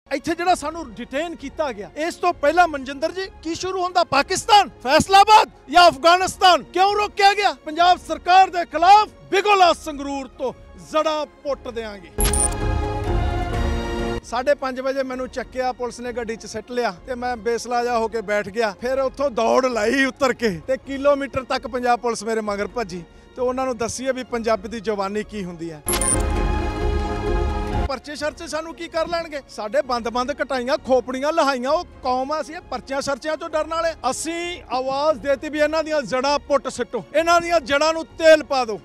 ਇੱਥੇ ਜਿਹੜਾ ਸਾਨੂੰ ਡਿਟੇਨ ਕੀਤਾ ਗਿਆ ਇਸ ਤੋਂ ਪਹਿਲਾਂ ਮਨਜਿੰਦਰ ਜੀ ਕੀ ਸ਼ੁਰੂ ਹੁੰਦਾ ਪਾਕਿਸਤਾਨ ਫੈਸਲਾਬਾਦ ਜਾਂ ਅਫਗਾਨਿਸਤਾਨ ਕਿਉਂ ਰੋਕਿਆ ਗਿਆ ਪੰਜਾਬ ਸਰਕਾਰ ਦੇ ਖਿਲਾਫ ਬਿਗੋਲਾ ਸੰਗਰੂਰ ਤੋਂ ਜੜਾਂ ਪੁੱਟ ਦੇਾਂਗੇ 5:30 ਵਜੇ ਮੈਨੂੰ ਚੱਕਿਆ ਪੁਲਿਸ ਨੇ ਗੱਡੀ 'ਚ ਸਿੱਟ ਲਿਆ ਤੇ ਮੈਂ ਬੇਸਲਾ ਜਾ ਹੋ ਕੇ ਬੈਠ ਗਿਆ ਫਿਰ ਉੱਥੋਂ ਦੌੜ ਲਾਈ ਉਤਰ ਕੇ ਤੇ ਕਿਲੋਮੀਟਰ ਤੱਕ ਪੰਜਾਬ ਪੁਲਿਸ ਮੇਰੇ ਮਗਰ ਭੱਜੀ ਤੇ ਉਹਨਾਂ ਨੂੰ ਦੱਸੀਏ ਵੀ ਪੰਜਾਬੀ ਦੀ ਜਵਾਨੀ ਕੀ ਹੁੰਦੀ ਹੈ ਪਰਚੇ ਸ਼ਰਚੇ ਸਾਨੂੰ ਕੀ ਕਰ ਲੈਣਗੇ ਸਾਡੇ ਬੰਦ ਘਟਾਈਆਂ ਖੋਪੜੀਆਂ ਲਹਾਈਆਂ ਉਹ ਕੌਮ ਆ ਅਸੀਂ ਪਰਚਿਆਂ ਸ਼ਰਚਿਆਂ ਤੋਂ ਡਰਨ ਵਾਲੇ ਅਸੀਂ ਆਵਾਜ਼ ਦੇਤੀ ਵੀ ਇਹਨਾਂ ਦੀਆਂ ਜੜਾਂ ਪੁੱਟ ਸਿੱਟੋ ਇਹਨਾਂ ਦੀਆਂ ਜੜਾਂ ਨੂੰ ਤੇਲ ਪਾ ਦਿਓ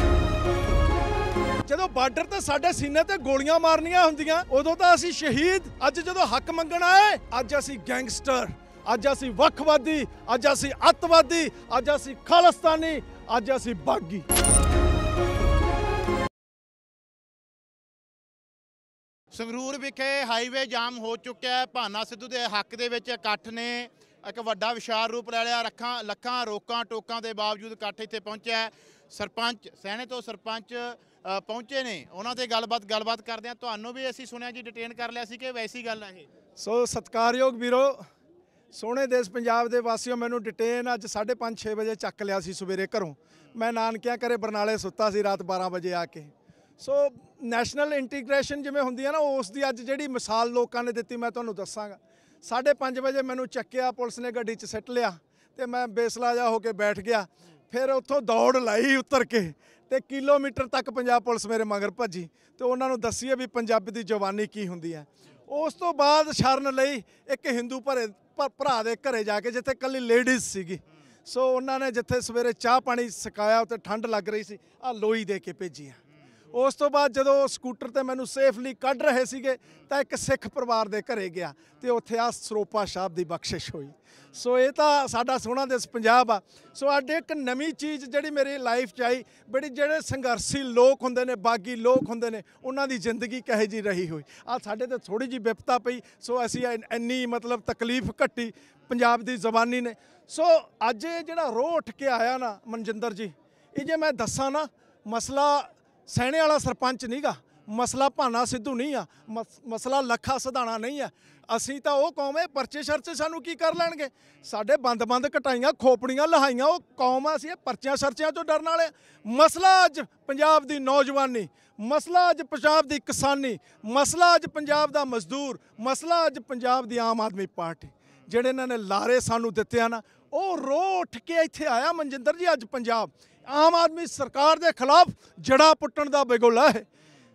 ਜਦੋਂ ਬਾਰਡਰ ਤੇ ਸਾਡੇ ਸੀਨੇ ਤੇ ਗੋਲੀਆਂ ਮਾਰਨੀਆਂ ਹੁੰਦੀਆਂ ਉਦੋਂ ਤਾਂ ਅਸੀਂ ਸ਼ਹੀਦ ਅੱਜ ਜਦੋਂ ਹੱਕ ਮੰਗਣ ਆਏ ਅੱਜ ਅਸੀਂ ਗੈਂਗਸਟਰ ਅੱਜ ਅਸੀਂ ਵੱਖਵਾਦੀ ਅੱਜ ਅਸੀਂ ਅੱਤਵਾਦੀ ਅੱਜ ਅਸੀਂ ਖਾਲਿਸਤਾਨੀ ਅੱਜ ਅਸੀਂ ਬਾਗੀ ਸੰਗਰੂਰ ਵਿਖੇ ਹਾਈਵੇ ਜਾਮ ਹੋ ਚੁੱਕਿਆ ਹੈ। ਭਾਨਾ ਸਿੱਧੂ ਦੇ ਹੱਕ ਦੇ ਵਿੱਚ ਇਕੱਠ ਨੇ ਇੱਕ ਵੱਡਾ ਵਿਸ਼ਾਲ ਰੂਪ ਲੈ ਲਿਆ। ਲੱਖਾਂ ਰੋਕਾਂ ਟੋਕਾਂ ਦੇ ਬਾਵਜੂਦ ਇਕੱਠ ਇੱਥੇ ਪਹੁੰਚਿਆ ਹੈ। ਸਰਪੰਚ ਸੈਣੇ ਤੋਂ ਸਰਪੰਚ ਪਹੁੰਚੇ ਨੇ ਉਹਨਾਂ ਤੇ ਗੱਲਬਾਤ ਕਰਦੇ ਆ। ਤੁਹਾਨੂੰ ਵੀ ਅਸੀਂ ਸੁਣਿਆ ਜੀ ਡਿਟੇਨ ਕਰ ਲਿਆ ਸੀ ਕਿ ਵੈਸੀ ਗੱਲ ਹੈ ਇਹ ਸੋ ਸਤਿਕਾਰਯੋਗ ਵੀਰੋ ਸੋਹਣੇ ਦੇਸ਼ ਪੰਜਾਬ ਦੇ ਵਾਸੀਓ ਮੈਨੂੰ ਡਿਟੇਨ ਅੱਜ 5:30-6 ਵਜੇ ਚੱਕ ਲਿਆ ਸੀ ਸਵੇਰੇ ਘਰੋਂ ਮੈਂ ਨਾਨਕਿਆਂ ਘਰੇ ਬਰਨਾਲੇ ਸੁੱਤਾ ਸੀ ਰਾਤ 12 ਵਜੇ ਆ ਕੇ ਸੋ ਨੈਸ਼ਨਲ ਇੰਟੀਗ੍ਰੇਸ਼ਨ ਜਿਵੇਂ ਹੁੰਦੀ ਹੈ ਨਾ ਉਸ ਦੀ ਅੱਜ ਜਿਹੜੀ ਮਿਸਾਲ ਲੋਕਾਂ ਨੇ ਦਿੱਤੀ ਮੈਂ ਤੁਹਾਨੂੰ ਦੱਸਾਂਗਾ 5:30 ਵਜੇ ਮੈਨੂੰ ਚੱਕਿਆ ਪੁਲਿਸ ਨੇ ਗੱਡੀ 'ਚ ਸਿੱਟ ਲਿਆ ਤੇ ਮੈਂ ਬੇਸਲਾ ਜਾ ਹੋ ਕੇ ਬੈਠ ਗਿਆ ਫਿਰ ਉੱਥੋਂ ਦੌੜ ਲਾਈ ਉਤਰ ਕੇ ਤੇ ਕਿਲੋਮੀਟਰ ਤੱਕ ਪੰਜਾਬ ਪੁਲਿਸ ਮੇਰੇ ਮਗਰ ਭੱਜੀ ਤੇ ਉਹਨਾਂ ਨੂੰ ਦੱਸੀਏ ਵੀ ਪੰਜਾਬੀ ਦੀ ਜਵਾਨੀ ਕੀ ਹੁੰਦੀ ਹੈ ਉਸ ਤੋਂ ਬਾਅਦ ਸ਼ਰਨ ਲਈ ਇੱਕ ਹਿੰਦੂ ਭਰਾ ਦੇ ਘਰੇ ਜਾ ਕੇ ਜਿੱਥੇ ਇਕੱਲੀ ਲੇਡੀਜ਼ ਸੀਗੀ ਸੋ ਉਹਨਾਂ ਨੇ ਜਿੱਥੇ ਸਵੇਰੇ ਚਾਹ ਪਾਣੀ ਸਿਕਾਇਆ ਉੱਤੇ ਠੰਡ ਲੱਗ ਰਹੀ ਸੀ ਆ ਲੋਈ ਦੇ ਕੇ ਭੇਜੀ ਆ ਉਸ ਤੋਂ ਬਾਅਦ ਜਦੋਂ ਸਕੂਟਰ ਤੇ ਮੈਨੂੰ ਸੇਫਲੀ ਕੱਢ ਰਹੇ ਸੀਗੇ ਤਾਂ ਇੱਕ ਸਿੱਖ ਪਰਿਵਾਰ ਦੇ ਘਰੇ ਗਿਆ ਤੇ ਉੱਥੇ ਆ ਸਰੋਪਾ ਸਾਹਿਬ ਦੀ ਬਖਸ਼ਿਸ਼ ਹੋਈ ਸੋ ਇਹ ਤਾਂ ਸਾਡਾ ਸੋਹਣਾ ਦੇਸ਼ ਪੰਜਾਬ ਆ ਸੋ ਅੱਜ ਇੱਕ ਨਵੀਂ ਚੀਜ਼ ਜਿਹੜੀ ਮੇਰੀ ਲਾਈਫ 'ਚ ਆਈ ਬੜੀ ਜਿਹੜੇ ਸੰਘਰਸ਼ੀ ਲੋਕ ਹੁੰਦੇ ਨੇ ਬਾਗੀ ਲੋਕ ਹੁੰਦੇ ਨੇ ਉਹਨਾਂ ਦੀ ਜ਼ਿੰਦਗੀ ਕਹੇ ਜੀ ਰਹੀ ਹੋਈ ਆ ਸਾਡੇ ਤੇ ਥੋੜੀ ਜੀ ਵਿਪਤਾ ਪਈ ਸੋ ਅਸੀਂ ਇੰਨੀ ਮਤਲਬ ਤਕਲੀਫ ਘੱਟੀ ਪੰਜਾਬ ਦੀ ਜ਼ਬਾਨੀ ਨੇ ਸੋ ਅੱਜ ਇਹ ਜਿਹੜਾ ਰੋਹ ਉੱਠ ਕੇ ਆਇਆ ਨਾ ਮਨਜਿੰਦਰ ਜੀ ਇਹ ਜੇ ਮੈਂ ਦੱਸਾਂ ਨਾ ਮਸਲਾ ਸੈਣੇ ਵਾਲਾ ਸਰਪੰਚ ਨਹੀਂਗਾ ਮਸਲਾ ਭਾਨਾ ਸਿੱਧੂ ਨਹੀਂ ਆ ਮਸਲਾ ਲੱਖਾ ਸਿਧਾਣਾ ਨਹੀਂ ਆ ਅਸੀਂ ਤਾਂ ਉਹ ਕੌਮ ਹੈ ਪਰਚੇ ਸ਼ਰਚੇ ਸਾਨੂੰ ਕੀ ਕਰ ਲੈਣਗੇ ਸਾਡੇ ਬੰਦ ਘਟਾਈਆਂ ਖੋਪੜੀਆਂ ਲਹਾਈਆਂ ਉਹ ਕੌਮ ਆ ਅਸੀਂ ਪਰਚਿਆਂ ਸ਼ਰਚਿਆਂ ਤੋਂ ਡਰਨ ਵਾਲੇ ਮਸਲਾ ਅੱਜ ਪੰਜਾਬ ਦੀ ਨੌਜਵਾਨੀ ਮਸਲਾ ਅੱਜ ਪੰਜਾਬ ਦੀ ਕਿਸਾਨੀ ਮਸਲਾ ਅੱਜ ਪੰਜਾਬ ਦਾ ਮਜ਼ਦੂਰ ਮਸਲਾ ਅੱਜ ਪੰਜਾਬ ਦੀ ਆਮ ਆਦਮੀ ਪਾਰਟੀ ਜਿਹੜੇ ਇਹਨਾਂ ਨੇ ਲਾਰੇ ਸਾਨੂੰ ਦਿੱਤੇ ਆ ਨਾ ਉਹ ਰੋਹ ਉੱਠ ਕੇ ਇੱਥੇ ਆਇਆ ਮਨਜਿੰਦਰ ਜੀ ਅੱਜ ਪੰਜਾਬ ਆਮ ਆਦਮੀ ਸਰਕਾਰ ਦੇ ਖਿਲਾਫ ਜੜ੍ਹਾਂ ਪੁੱਟਣ ਦਾ ਬਿਗੋਲਾ ਹੈ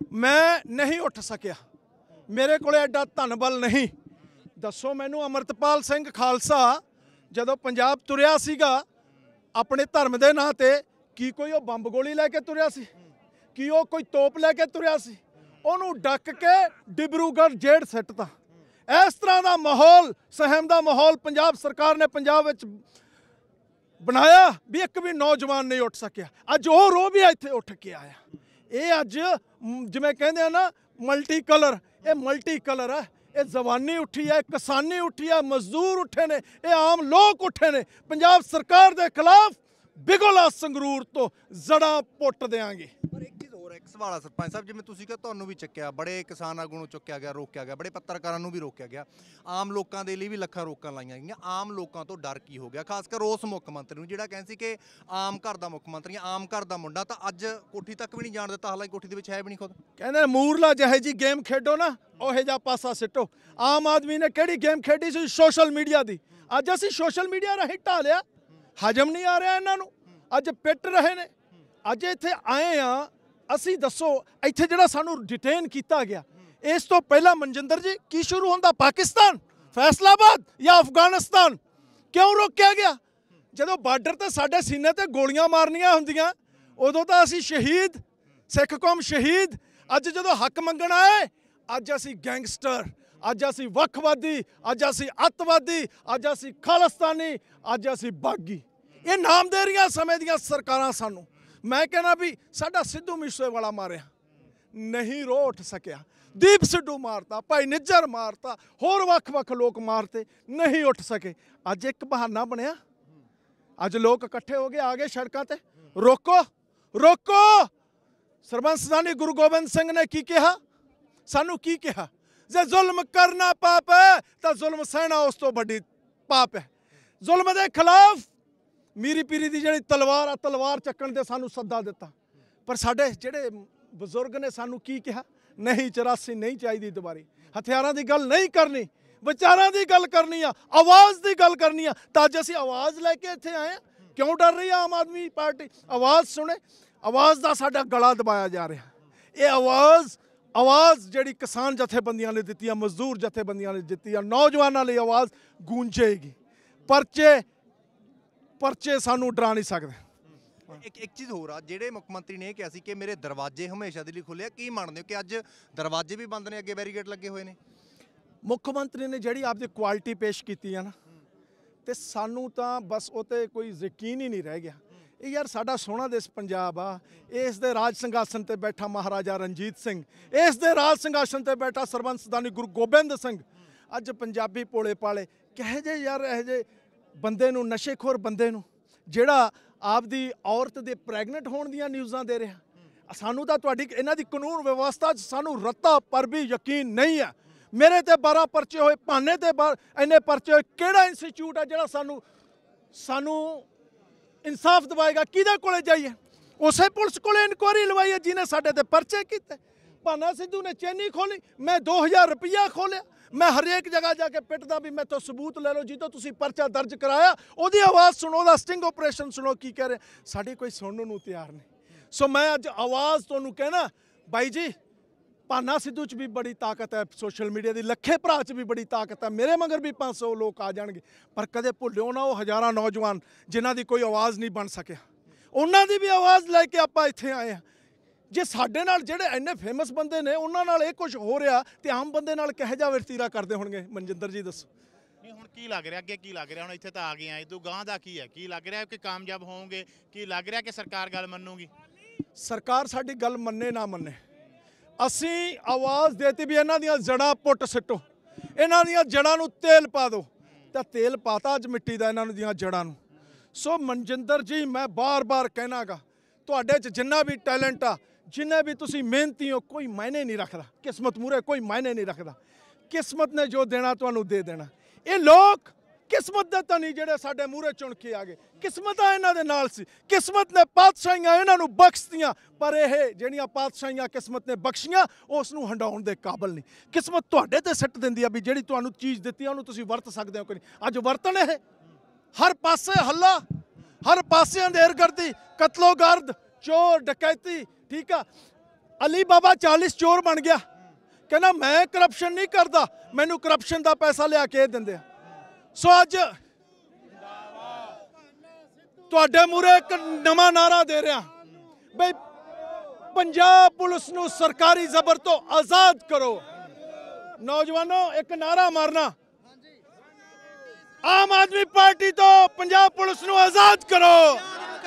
ਮੈਂ ਨਹੀਂ ਉੱਠ ਸਕਿਆ ਮੇਰੇ ਕੋਲ ਐਡਾ ਧਨਬਲ ਨਹੀਂ ਦੱਸੋ ਮੈਨੂੰ ਅਮਰਤਪਾਲ ਸਿੰਘ ਖਾਲਸਾ ਜਦੋਂ ਪੰਜਾਬ ਤੁਰਿਆ ਸੀਗਾ ਆਪਣੇ ਧਰਮ ਦੇ ਨਾਂ ਤੇ ਕੀ ਕੋਈ ਉਹ ਬੰਬ ਗੋਲੀ ਲੈ ਕੇ ਤੁਰਿਆ ਸੀ ਕੀ ਉਹ ਕੋਈ ਤੋਪ ਲੈ ਕੇ ਤੁਰਿਆ ਸੀ ਉਹਨੂੰ ਡੱਕ ਕੇ ਡਿਬਰੂਗੜ੍ਹ ਜੇਲ੍ਹ ਸਿੱਟਤਾ ਇਸ ਤਰ੍ਹਾਂ ਦਾ ਮਾਹੌਲ ਸਹਿਮ ਦਾ ਮਾਹੌਲ ਪੰਜਾਬ ਸਰਕਾਰ ਨੇ ਪੰਜਾਬ ਵਿੱਚ ਬਣਾਇਆ ਵੀ ਇੱਕ ਵੀ ਨੌਜਵਾਨ ਨਹੀਂ ਉੱਠ ਸਕਿਆ ਅੱਜ ਉਹ ਰੋਹ ਵੀ ਇੱਥੇ ਉੱਠ ਕੇ ਆਇਆ ਇਹ ਅੱਜ ਜਿਵੇਂ ਕਹਿੰਦੇ ਆ ਨਾ ਮਲਟੀ ਕਲਰ ਇਹ ਮਲਟੀ ਕਲਰ ਹੈ ਇਹ ਜਵਾਨੀ ਉੱਠੀ ਹੈ ਕਿਸਾਨੀ ਉੱਠੀ ਹੈ ਮਜ਼ਦੂਰ ਉੱਠੇ ਨੇ ਇਹ ਆਮ ਲੋਕ ਉੱਠੇ ਨੇ ਪੰਜਾਬ ਸਰਕਾਰ ਦੇ ਖਿਲਾਫ ਬਿਗੋਲਾ ਸੰਗਰੂਰ ਤੋਂ ਜੜ੍ਹਾਂ ਪੁੱਟ ਦੇਾਂਗੇ ਪਰ ਇੱਕ ਚੀਜ਼ ਹੋਰ ਇੱਕ ਸਵਾਲ ਆ ਸਰਪੰਚ ਸਾਹਿਬ ਜਿਵੇਂ ਤੁਸੀਂ ਕਿਹਾ ਤੁਹਾਨੂੰ ਵੀ ਚੱਕਿਆ ਬੜੇ ਕਿਸਾਨ ਆਗੂ ਨੂੰ ਚੁੱਕਿਆ ਗਿਆ ਰੋਕਿਆ ਗਿਆ ਬੜੇ ਪੱਤਰਕਾਰਾਂ ਨੂੰ ਵੀ ਰੋਕਿਆ ਗਿਆ ਆਮ ਲੋਕਾਂ ਦੇ ਲਈ ਵੀ ਲੱਖਾਂ ਰੋਕਾਂ ਲਾਈਆਂ ਗਈਆਂ ਆਮ ਲੋਕਾਂ ਤੋਂ ਡਰ ਕੀ ਹੋ ਗਿਆ ਖਾਸ ਕਰ ਉਸ ਮੁੱਖ ਮੰਤਰੀ ਨੂੰ ਜਿਹੜਾ ਕਹਿੰਦੇ ਸੀ ਕਿ ਆਮ ਘਰ ਦਾ ਮੁੱਖ ਮੰਤਰੀ ਆਮ ਘਰ ਦਾ ਮੁੰਡਾ ਤਾਂ ਅੱਜ ਕੋਠੀ ਤੱਕ ਵੀ ਨਹੀਂ ਜਾਣ ਦਿੱਤਾ ਹਾਲਾਂਕਿ ਕੋਠੀ ਦੇ ਵਿੱਚ ਹੈ ਵੀ ਨਹੀਂ ਖੁਦ ਕਹਿੰਦੇ ਮੂਰਲਾ ਜਿਹੇ ਜੀ ਗੇਮ ਖੇਡੋ ਨਾ ਉਹੇ ਜਿਹਾ ਪਾਸਾ ਸਿੱਟੋ ਆਮ ਆਦਮੀ ਨੇ ਕਿਹੜੀ ਗੇਮ ਖੇਡੀ ਸੀ ਸੋਸ਼ਲ ਮੀਡੀਆ ਦੀ ਅੱਜ ਅਸੀਂ ਸੋਸ਼ਲ ਮੀਡੀਆ ਰਾਹੀਂ ਢਾ ਲਿਆ ਹਜਮ ਨਹੀਂ ਆ ਰਿਹਾ ਇਹਨਾਂ ਨੂੰ ਅੱਜ ਪਿੱਟ ਰਹੇ ਨੇ ਅੱਜ ਇੱਥੇ ਆਏ ਆ ਅਸੀਂ ਦੱਸੋ ਇੱਥੇ ਜਿਹੜਾ ਸਾਨੂੰ ਡਿਟੇਨ ਕੀਤਾ ਗਿਆ ਇਸ ਤੋਂ ਪਹਿਲਾਂ ਮਨਜਿੰਦਰ ਜੀ ਕੀ ਸ਼ੁਰੂ ਹੁੰਦਾ ਪਾਕਿਸਤਾਨ ਫੈਸਲਾਬਾਦ ਜਾਂ ਅਫਗਾਨਿਸਤਾਨ ਕਿਉਂ ਰੋਕਿਆ ਗਿਆ ਜਦੋਂ ਬਾਰਡਰ ਤੇ ਸਾਡੇ ਸੀਨੇ ਤੇ ਗੋਲੀਆਂ ਮਾਰਨੀਆਂ ਹੁੰਦੀਆਂ ਉਦੋਂ ਤਾਂ ਅਸੀਂ ਸ਼ਹੀਦ ਸਿੱਖ ਕੌਮ ਸ਼ਹੀਦ ਅੱਜ ਜਦੋਂ ਹੱਕ ਮੰਗਣ ਆਏ ਅੱਜ ਅਸੀਂ ਗੈਂਗਸਟਰ ਅੱਜ ਅਸੀਂ ਵੱਖਵਾਦੀ ਅੱਜ ਅਸੀਂ ਅੱਤਵਾਦੀ ਅੱਜ ਅਸੀਂ ਖਾਲਿਸਤਾਨੀ ਅੱਜ ਅਸੀਂ ਬਾਗੀ ਇਹ ਨਾਮ ਦੇ ਰਹੀਆਂ ਸਮੇਂ ਦੀਆਂ ਸਰਕਾਰਾਂ ਸਾਨੂੰ ਮੈਂ ਕਹਿੰਦਾ ਵੀ ਸਾਡਾ ਸਿੱਧੂ ਮੂਸੇਵਾਲਾ ਮਾਰਿਆ ਨਹੀਂ ਰੋਹ ਉੱਠ ਸਕਿਆ ਦੀਪ ਸਿੱਧੂ ਮਾਰਤਾ ਭਾਈ ਨਿੱਜਰ ਮਾਰਤਾ ਹੋਰ ਵੱਖ ਲੋਕ ਮਾਰਤੇ ਨਹੀਂ ਉੱਠ ਸਕੇ ਅੱਜ ਇੱਕ ਬਹਾਨਾ ਬਣਿਆ ਅੱਜ ਲੋਕ ਇਕੱਠੇ ਹੋ ਗਏ ਆ ਗਏ ਸੜਕਾਂ ਤੇ ਰੋਕੋ ਸਰਬੰਸ ਸਦਾਨੀ ਗੁਰੂ ਗੋਬਿੰਦ ਸਿੰਘ ਨੇ ਕੀ ਕਿਹਾ ਸਾਨੂੰ ਕੀ ਕਿਹਾ ਜੇ ਜ਼ੁਲਮ ਕਰਨਾ ਪਾਪ ਹੈ ਤਾਂ ਜ਼ੁਲਮ ਸਹਿਣਾ ਉਸ ਤੋਂ ਵੱਡੀ ਪਾਪ ਹੈ। ਜ਼ੁਲਮ ਦੇ ਖਿਲਾਫ ਮੀਰੀ ਪੀਰੀ ਦੀ ਜਿਹੜੀ ਤਲਵਾਰ ਆ, ਤਲਵਾਰ ਚੱਕਣ ਦੇ ਸਾਨੂੰ ਸੱਦਾ ਦਿੱਤਾ, ਪਰ ਸਾਡੇ ਜਿਹੜੇ ਬਜ਼ੁਰਗ ਨੇ ਸਾਨੂੰ ਕੀ ਕਿਹਾ? ਨਹੀਂ 84 ਨਹੀਂ ਚਾਹੀਦੀ ਦੁਬਾਰੀ, ਹਥਿਆਰਾਂ ਦੀ ਗੱਲ ਨਹੀਂ ਕਰਨੀ, ਵਿਚਾਰਾਂ ਦੀ ਗੱਲ ਕਰਨੀ ਆ, ਆਵਾਜ਼ ਦੀ ਗੱਲ ਕਰਨੀ ਆ। ਤਾਂ ਅੱਜ ਅਸੀਂ ਆਵਾਜ਼ ਲੈ ਕੇ ਇੱਥੇ ਆਏ ਆ। ਕਿਉਂ ਡਰ ਰਹੀ ਆ ਆਮ ਆਦਮੀ ਪਾਰਟੀ? ਆਵਾਜ਼ ਸੁਣੇ, ਆਵਾਜ਼ ਦਾ ਸਾਡਾ ਗਲਾ ਦਬਾਇਆ ਜਾ ਰਿਹਾ। ਇਹ ਆਵਾਜ਼ ਜਿਹੜੀ ਕਿਸਾਨ ਜਥੇਬੰਦੀਆਂ ਨੇ ਦਿੱਤੀ ਆ, ਮਜ਼ਦੂਰ ਜਥੇਬੰਦੀਆਂ ਨੇ ਦਿੱਤੀ ਆ, ਨੌਜਵਾਨਾਂ ਲਈ ਆਵਾਜ਼ ਗੂੰਜੇਗੀ। ਪਰਚੇ ਸਾਨੂੰ ਡਰਾ ਨਹੀਂ ਸਕਦੇ। ਇੱਕ ਚੀਜ਼ ਹੋਰ ਆ, ਜਿਹੜੇ ਮੁੱਖ ਮੰਤਰੀ ਨੇ ਇਹ ਕਿਹਾ ਸੀ ਕਿ ਮੇਰੇ ਦਰਵਾਜ਼ੇ ਹਮੇਸ਼ਾ ਦੇ ਲਈ ਖੁੱਲ੍ਹੇ ਆ, ਕੀ ਮੰਨਦੇ ਹੋ ਕਿ ਅੱਜ ਦਰਵਾਜ਼ੇ ਵੀ ਬੰਦ ਨੇ, ਅੱਗੇ ਬੈਰੀਕੇਡ ਲੱਗੇ ਹੋਏ ਨੇ? ਮੁੱਖ ਮੰਤਰੀ ਨੇ ਜਿਹੜੀ ਆਪਦੀ ਕੁਆਲਿਟੀ ਪੇਸ਼ ਕੀਤੀ ਆ ਨਾ, ਤੇ ਸਾਨੂੰ ਤਾਂ ਬਸ ਉਹ 'ਤੇ ਕੋਈ ਯਕੀਨ ਹੀ ਨਹੀਂ ਰਹਿ ਗਿਆ। ਇਹ ਯਾਰ ਸਾਡਾ ਸੋਹਣਾ ਦੇਸ਼ ਪੰਜਾਬ ਆ, ਇਸ ਦੇ ਰਾਜ ਸਿੰਘਾਸਨ ਤੇ ਬੈਠਾ ਮਹਾਰਾਜਾ ਰਣਜੀਤ ਸਿੰਘ, ਇਸ ਦੇ ਰਾਜ ਸਿੰਘਾਸਨ ਤੇ ਬੈਠਾ ਸਰਬੰਸ ਸਦਾਨੀ ਗੁਰੂ ਗੋਬਿੰਦ ਸਿੰਘ। ਅੱਜ ਪੰਜਾਬੀ ਭੋਲੇ ਪਾਲੇ ਕਹੇ ਜੇ ਯਾਰ ਇਹ ਜੇ ਬੰਦੇ ਨੂੰ, ਨਸ਼ੇਖੋਰ ਬੰਦੇ ਨੂੰ, ਜਿਹੜਾ ਆਪਦੀ ਔਰਤ ਦੇ ਪ੍ਰੈਗਨੈਂਟ ਹੋਣ ਦੀਆਂ ਨਿਊਜ਼ਾਂ ਦੇ ਰਿਹਾ। ਸਾਨੂੰ ਤਾਂ ਤੁਹਾਡੀ ਇਹਨਾਂ ਦੀ ਕਾਨੂੰਨ ਵਿਵਸਥਾ 'ਚ ਸਾਨੂੰ ਰੱਤਾ ਪਰ ਵੀ ਯਕੀਨ ਨਹੀਂ ਹੈ। ਮੇਰੇ ਤੇ 12 ਪਰਚੇ ਹੋਏ, ਭਾਨੇ ਤੇ ਇੰਨੇ ਪਰਚੇ ਹੋਏ। ਕਿਹੜਾ ਇੰਸਟੀਚਿਊਟ ਹੈ ਜਿਹੜਾ ਸਾਨੂੰ ਇਨਸਾਫ ਦਿਵਾਏਗਾ? ਕਿਹਦੇ ਕੋਲੇ ਜਾਈਏ? ਉਸੇ ਪੁਲਿਸ ਕੋਲੇ ਇਨਕੁਆਇਰੀ ਲਵਾਈ ਹੈ ਜਿਹਨੇ ਸਾਡੇ ਤੇ ਪਰਚੇ ਕੀਤੇ। ਭਾਨਾ ਸਿੱਧੂ ਨੇ ਚੈਨੀ ਖੋਲੀ, ਮੈਂ 2000 ਰੁਪਈਆ ਖੋਲਿਆ। ਮੈਂ ਹਰੇਕ ਜਗ੍ਹਾ ਜਾ ਕੇ ਪਿੱਟਦਾ ਵੀ ਮੈਥੋਂ ਸਬੂਤ ਲੈ ਲਓ, ਜਿੱਦੋਂ ਤੁਸੀਂ ਪਰਚਾ ਦਰਜ ਕਰਾਇਆ ਉਹਦੀ ਆਵਾਜ਼ ਸੁਣੋ, ਉਹਦਾ ਸਟਿੰਗ ਆਪਰੇਸ਼ਨ ਸੁਣੋ ਕੀ ਕਹਿ ਰਹੇ। ਸਾਡੇ ਕੋਈ ਸੁਣਨ ਨੂੰ ਤਿਆਰ ਨਹੀਂ। ਸੋ ਮੈਂ ਅੱਜ ਆਵਾਜ਼ ਤੁਹਾਨੂੰ ਕਹਿਣਾ, ਬਾਈ ਜੀ ਭਾਨਾ ਸਿੱਧੂ 'ਚ ਵੀ ਬੜੀ ਤਾਕਤ ਹੈ, ਸੋਸ਼ਲ ਮੀਡੀਆ ਦੀ ਲੱਖੇ ਭਰਾ 'ਚ ਵੀ ਬੜੀ ਤਾਕਤ ਹੈ, ਮੇਰੇ ਮਗਰ ਵੀ 500 ਲੋਕ ਆ ਜਾਣਗੇ, ਪਰ ਕਦੇ ਭੁੱਲਿਓ ਨਾ ਉਹ ਹਜ਼ਾਰਾਂ ਨੌਜਵਾਨ ਜਿਨ੍ਹਾਂ ਦੀ ਕੋਈ ਆਵਾਜ਼ ਨਹੀਂ ਬਣ ਸਕਿਆ। ਉਹਨਾਂ ਦੀ ਵੀ ਆਵਾਜ਼ ਲੈ ਕੇ ਆਪਾਂ ਇੱਥੇ ਆਏ ਹਾਂ। ਜੇ ਸਾਡੇ ਨਾਲ ਜਿਹੜੇ ਇੰਨੇ ਫੇਮਸ ਬੰਦੇ ਨੇ ਉਹਨਾਂ ਨਾਲ ਇਹ ਕੁਝ ਹੋ ਰਿਹਾ, ਤੇ ਆਮ ਬੰਦੇ ਨਾਲ ਕਿਹੋ ਜਿਹਾ ਵਰਤੀਰਾ ਕਰਦੇ ਹੋਣਗੇ? ਮਨਜਿੰਦਰ ਜੀ ਦੱਸੋ। ਨਹੀਂ ਹੁਣ ਕੀ ਲੱਗ ਰਿਹਾ, ਅੱਗੇ ਕੀ ਲੱਗ ਰਿਹਾ? ਹੁਣ ਇੱਥੇ ਤਾਂ ਆ ਗਏ ਆ, ਇਦੋਂ ਗਾਂ ਦਾ ਕੀ ਹੈ? ਕੀ ਲੱਗ ਰਿਹਾ ਕਿ ਕਾਮਯਾਬ ਹੋਵੋਗੇ? ਕੀ ਲੱਗ ਰਿਹਾ ਕਿ ਸਰਕਾਰ ਗੱਲ ਮੰਨੂਗੀ? ਸਰਕਾਰ ਸਾਡੀ ਗੱਲ ਮੰਨੇ ਨਾ ਮੰਨੇ, ਅਸੀਂ ਆਵਾਜ਼ ਦੇਤੀ ਵੀ ਇਹਨਾਂ ਦੀਆਂ ਜੜ੍ਹਾਂ ਪੁੱਟ ਸਿੱਟੋ, ਇਹਨਾਂ ਦੀਆਂ ਜੜ੍ਹਾਂ ਨੂੰ ਤੇਲ ਪਾ ਦਿਓ। ਤਾਂ ਤੇਲ ਪਾਤਾ ਅੱਜ ਮਿੱਟੀ ਦਾ ਇਹਨਾਂ ਦੀਆਂ ਜੜ੍ਹਾਂ ਨੂੰ। ਸੋ ਮਨਜਿੰਦਰ ਜੀ, ਮੈਂ ਬਾਰ-ਬਾਰ ਕਹਿਣਾਗਾ, ਤੁਹਾਡੇ 'ਚ ਜਿੰਨਾ ਵੀ ਟੈਲੈਂਟ ਆ, ਜਿੰਨੇ ਵੀ ਤੁਸੀਂ ਮਿਹਨਤੀ ਹੋ, ਕੋਈ ਮਾਇਨੇ ਨਹੀਂ ਰੱਖਦਾ। ਕਿਸਮਤ ਮੂਹਰੇ ਕੋਈ ਮਾਇਨੇ ਨਹੀਂ ਰੱਖਦਾ। ਕਿਸਮਤ ਨੇ ਜੋ ਦੇਣਾ ਤੁਹਾਨੂੰ ਦੇ ਦੇਣਾ। ਇਹ ਲੋਕ ਕਿਸਮਤ ਦੇ ਤਾਂ ਨਹੀਂ ਜਿਹੜੇ ਸਾਡੇ ਮੂਹਰੇ ਚੁਣ ਕੇ ਆ ਗਏ, ਕਿਸਮਤਾਂ ਇਹਨਾਂ ਦੇ ਨਾਲ ਸੀ। ਕਿਸਮਤ ਨੇ ਪਾਤਸ਼ਾਹੀਆਂ ਇਹਨਾਂ ਨੂੰ ਬਖਸ਼ਤੀਆਂ, ਪਰ ਇਹ ਜਿਹੜੀਆਂ ਪਾਤਸ਼ਾਹੀਆਂ ਕਿਸਮਤ ਨੇ ਬਖਸ਼ੀਆਂ ਉਸ ਨੂੰ ਹੰਡਾਉਣ ਦੇ ਕਾਬਲ ਨਹੀਂ। ਕਿਸਮਤ ਤੁਹਾਡੇ ਤੇ ਸਿੱਟ ਦਿੰਦੀ ਆ ਵੀ ਜਿਹੜੀ ਤੁਹਾਨੂੰ ਚੀਜ਼ ਦਿੱਤੀ ਆ ਉਹਨੂੰ ਤੁਸੀਂ ਵਰਤ ਸਕਦੇ ਹੋ ਕਿ ਨਹੀਂ। ਅੱਜ ਵਰਤਣ ਇਹ ਹਰ ਪਾਸੇ ਹੱਲਾ, ਹਰ ਪਾਸੇ ਅੰਧੇਰਗਰਦੀ, ਕਤਲੋਗਰਦ, ਚੋਰ ਡਕੈਤੀ। ਠੀਕ ਆ, ਅਲੀ ਬਾਬਾ 40 ਚੋਰ ਬਣ ਗਿਆ, ਕਹਿੰਦਾ ਮੈਂ ਕਰਪਸ਼ਨ ਨਹੀਂ ਕਰਦਾ, ਮੈਨੂੰ ਕਰਪਸ਼ਨ ਦਾ ਪੈਸਾ ਲਿਆ ਕੇ ਦਿੰਦੇ ਆ। ਸੋ ਅੱਜ ਤੁਹਾਡੇ ਮੂਹਰੇ ਇੱਕ ਨਵਾਂ ਨਾਰਾ ਦੇ ਰਿਹਾ ਬਈ ਪੰਜਾਬ ਪੁਲਿਸ ਨੂੰ ਸਰਕਾਰੀ ਜ਼ਬਰ ਤੋਂ ਆਜ਼ਾਦ ਕਰੋ। ਨੌਜਵਾਨੋ ਇੱਕ ਨਾਰਾ ਮਾਰਨਾ, ਆਮ ਆਦਮੀ ਪਾਰਟੀ ਤੋਂ ਪੰਜਾਬ ਪੁਲਿਸ ਨੂੰ ਆਜ਼ਾਦ ਕਰੋ।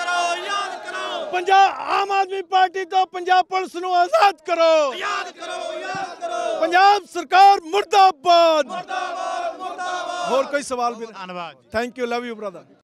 ਆਮ ਆਦਮੀ ਪਾਰਟੀ ਤੋਂ ਪੰਜਾਬ ਪੁਲਿਸ ਨੂੰ ਆਜ਼ਾਦ ਕਰੋ। ਪੰਜਾਬ ਸਰਕਾਰ ਮੁਰਦਾਬਾਦ। ਹੋਰ ਕੋਈ ਸਵਾਲ? ਧੰਨਵਾਦ। Thank you, love you brother.